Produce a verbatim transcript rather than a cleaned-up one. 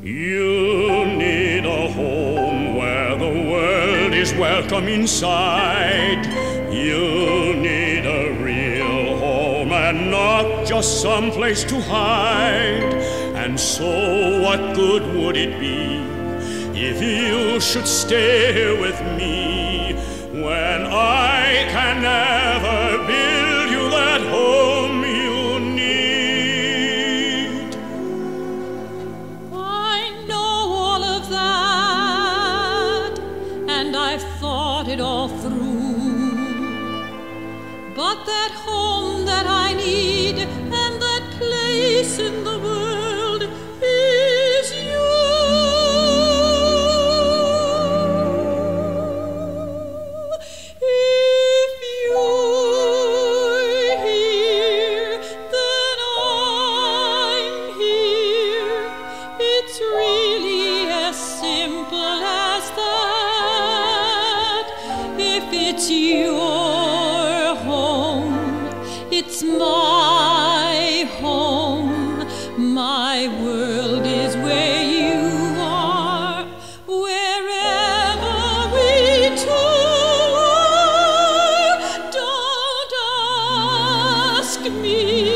You need a home where the world is welcome inside. You need a real home and not just some place to hide. And so what good would it be if you should stay here with me when I can never build you that home you need? I know all of that, and I've thought it all through. But that home that I need and that place in the world is you. If you're here, then I'm here. It's really as simple as that. If it's your home, it's my home. My world is where you are. Wherever we two are, don't ask me